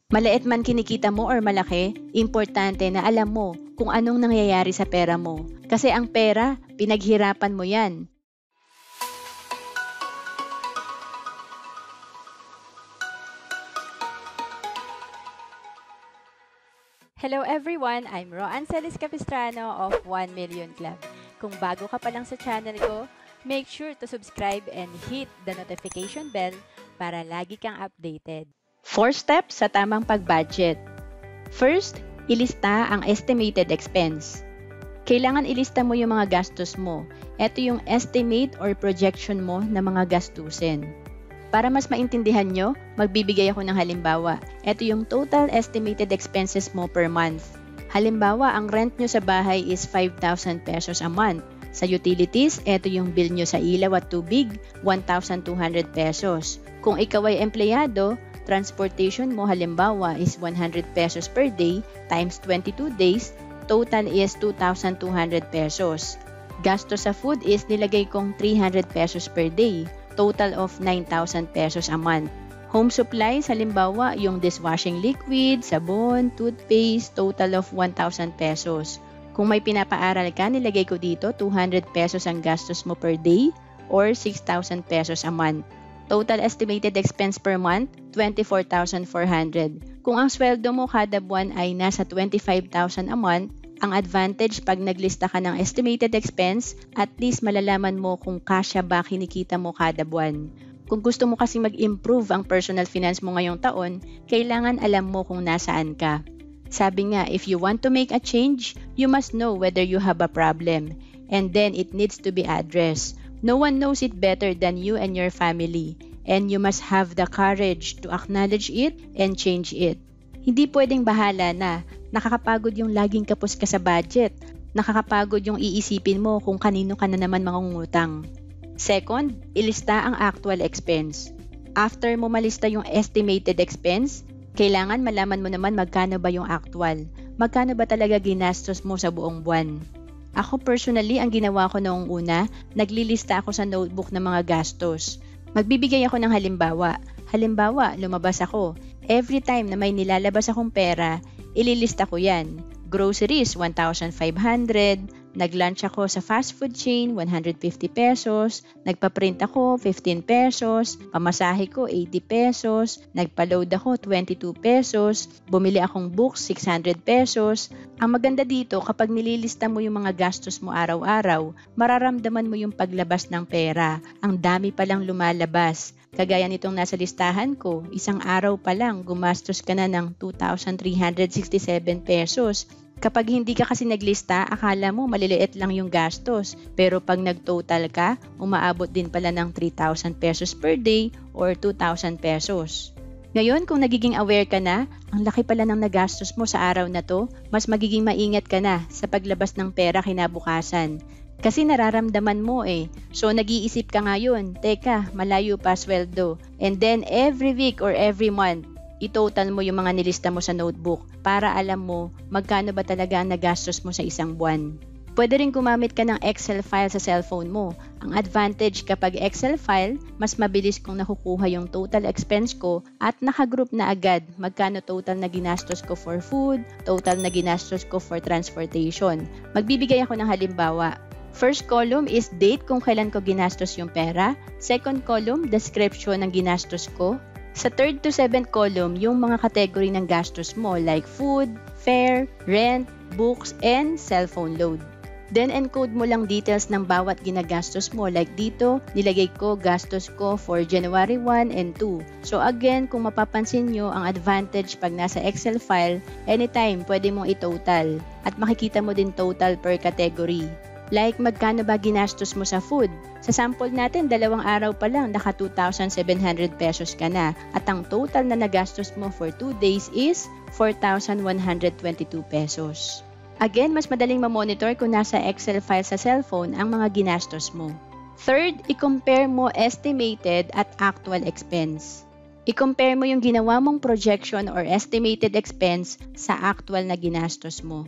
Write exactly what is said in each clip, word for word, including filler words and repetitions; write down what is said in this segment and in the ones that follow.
Maliit man kinikita mo or malaki, importante na alam mo kung anong nangyayari sa pera mo. Kasi ang pera, pinaghirapan mo yan. Hello everyone! I'm Roan Celis Capistrano of one million Club. Kung bago ka pa lang sa channel ko, make sure to subscribe and hit the notification bell para lagi kang updated. Four steps sa tamang pag-budget. First, ilista ang estimated expense. Kailangan ilista mo yung mga gastos mo. Ito yung estimate or projection mo na mga gastusin. Para mas maintindihan nyo, magbibigay ako ng halimbawa. Ito yung total estimated expenses mo per month. Halimbawa, ang rent nyo sa bahay is five thousand pesos a month. Sa utilities, ito yung bill nyo sa ilaw at tubig, one thousand two hundred pesos. Kung ikaw ay empleyado, transportation mo halimbawa is one hundred pesos per day times twenty-two days, total is two thousand two hundred pesos. Gasto sa food is nilagay kong three hundred pesos per day. Total of nine thousand pesos a month. Home supplies, halimbawa, yung dishwashing liquid, sabon, toothpaste, total of one thousand pesos. Kung may pinapaaral ka, nilagay ko dito two hundred pesos ang gastos mo per day or six thousand pesos a month. Total estimated expense per month, twenty-four thousand four hundred. Kung ang sweldo mo kada buwan ay nasa twenty-five thousand a month, ang advantage pag naglista ka ng estimated expense, at least malalaman mo kung kasya ba kinikita mo kada buwan. Kung gusto mo kasi mag-improve ang personal finance mo ngayong taon, kailangan alam mo kung nasaan ka. Sabi nga, if you want to make a change, you must know whether you have a problem. And then it needs to be addressed. No one knows it better than you and your family. And you must have the courage to acknowledge it and change it. Hindi pwedeng bahala na. Nakakapagod yung laging kapos ka sa budget. Nakakapagod yung iisipin mo kung kanino ka na naman mangungutang. Second, ilista ang actual expense. After mo malista yung estimated expense, kailangan malaman mo naman magkano ba yung actual. Magkano ba talaga ginastos mo sa buong buwan. Ako personally, ang ginawa ko noong una, naglilista ako sa notebook ng mga gastos. Magbibigay ako ng halimbawa. Halimbawa, lumabas ako. Every time na may nilalabas akong pera, ililista ko yan. Groceries, one thousand five hundred. Nag-lunch ako sa fast food chain, one hundred fifty pesos. Nagpa-print ako, fifteen pesos. Pamasahe ko, eighty pesos. Nagpa-load ako, twenty-two pesos. Bumili akong books, six hundred pesos. Ang maganda dito, kapag nililista mo yung mga gastos mo araw-araw, mararamdaman mo yung paglabas ng pera. Ang dami palang lumalabas. Kagaya nitong nasa listahan ko, isang araw pa lang gumastos ka na ng two thousand three hundred sixty-seven pesos. Kapag hindi ka kasi naglista, akala mo maliliit lang yung gastos. Pero pag nag-total ka, umaabot din pala ng three thousand pesos per day or two thousand pesos. Ngayon, kung nagiging aware ka na, ang laki pala ng nagastos mo sa araw na to, mas magiging maingat ka na sa paglabas ng pera kinabukasan. Kasi nararamdaman mo eh. So nag-iisip ka ngayon, teka, malayo pa sweldo. And then every week or every month, itotal mo yung mga nilista mo sa notebook para alam mo magkano ba talaga ang nagastos mo sa isang buwan. Pwede rin gumamit ka ng Excel file sa cellphone mo. Ang advantage kapag Excel file, mas mabilis kong nakukuha yung total expense ko at nakagroup na agad magkano total na ginastos ko for food, total na ginastos ko for transportation. Magbibigay ako ng halimbawa. First column is date kung kailan ko ginastos yung pera. Second column, description ng ginastos ko. Sa third to seventh column, yung mga category ng gastos mo like food, fare, rent, books, and cellphone load. Then encode mo lang details ng bawat ginagastos mo. Like dito, nilagay ko gastos ko for January one and two. So again, kung mapapansin nyo, ang advantage pag nasa Excel file, anytime pwede mong itotal. At makikita mo din total per category. Like magkano ba ginastos mo sa food? Sa sample natin, dalawang araw pa lang, naka two thousand seven hundred pesos ka na. At ang total na nagastos mo for two days is four thousand one hundred twenty-two pesos. Again, mas madaling ma-monitor kung nasa Excel file sa cellphone ang mga ginastos mo. Third, i-compare mo estimated at actual expense. I-compare mo yung ginawa mong projection or estimated expense sa actual na ginastos mo.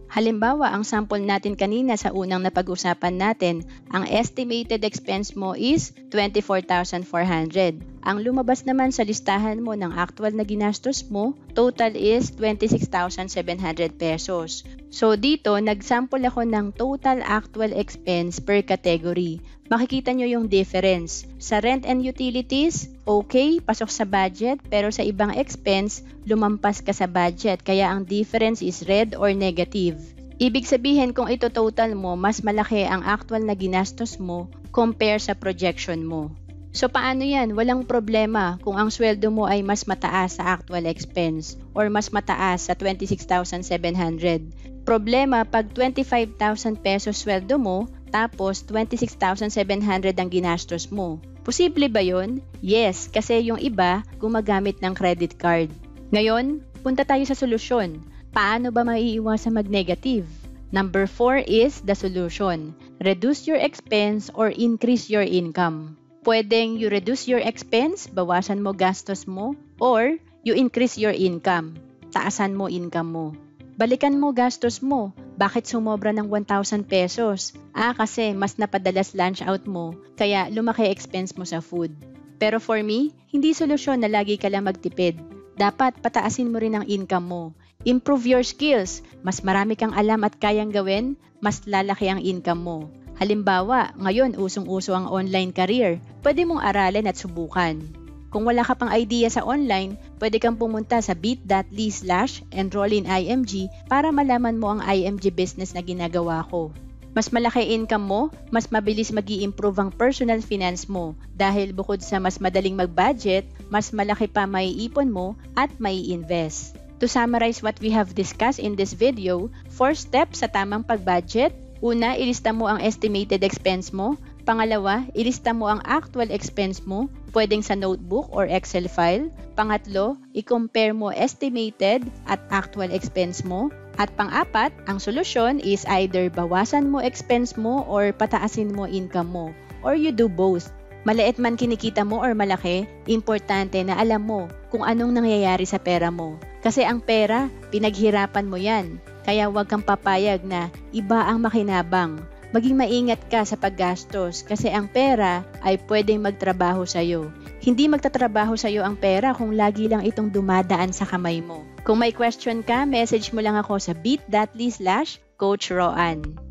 Halimbawa, ang sample natin kanina sa unang napag-usapan natin, ang estimated expense mo is twenty-four thousand four hundred. Ang lumabas naman sa listahan mo ng actual na ginastos mo, total is twenty-six thousand seven hundred pesos. So dito, nag-sample ako ng total actual expense per category. Makikita nyo yung difference. Sa rent and utilities, okay, pasok sa budget, pero sa ibang expense, lumampas ka sa budget, kaya ang difference is red or negative. Ibig sabihin kung ito total mo, mas malaki ang actual na ginastos mo compare sa projection mo. So paano yan? Walang problema kung ang sweldo mo ay mas mataas sa actual expense or mas mataas sa twenty-six thousand seven hundred. Problema pag twenty-five thousand pesos sweldo mo, tapos twenty-six thousand seven hundred ang ginastos mo. Posible ba yun? Yes, kasi yung iba gumagamit ng credit card. Ngayon, punta tayo sa solusyon. Paano ba maiiwasan mag-negative? Number four is the solution. Reduce your expense or increase your income. Pwedeng you reduce your expense, bawasan mo gastos mo, or you increase your income, taasan mo income mo. Balikan mo gastos mo. Bakit sumobra ng one thousand pesos? Ah, kasi mas napadalas lunch out mo, kaya lumaki expense mo sa food. Pero for me, hindi solusyon na lagi ka lang magtipid. Dapat pataasin mo rin ang income mo. Improve your skills. Mas marami kang alam at kayang gawin, mas lalaki ang income mo. Halimbawa, ngayon usong-uso ang online career. Pwede mong aralin at subukan. Kung wala ka pang idea sa online, pwede kang pumunta sa bit.ly slash enroll in I M G para malaman mo ang I M G business na ginagawa ko. Mas malaki income mo, mas mabilis mag-i-improve ang personal finance mo dahil bukod sa mas madaling mag-budget, mas malaki pa maiipon mo at mai-invest. To summarize what we have discussed in this video, four steps sa tamang pag-budget. Una, ilista mo ang estimated expense mo. Pangalawa, ilista mo ang actual expense mo, pwedeng sa notebook or Excel file. Pangatlo, i-compare mo estimated at actual expense mo. At pang-apat, ang solusyon is either bawasan mo expense mo or pataasin mo income mo. Or you do both. Maliit man kinikita mo or malaki, importante na alam mo kung anong nangyayari sa pera mo. Kasi ang pera, pinaghirapan mo yan. Kaya huwag kang papayag na iba ang makinabang. Maging maingat ka sa paggastos kasi ang pera ay pwedeng magtrabaho sa'yo. Hindi magtatrabaho sa'yo ang pera kung lagi lang itong dumadaan sa kamay mo. Kung may question ka, message mo lang ako sa bit.ly slash Coach Roan.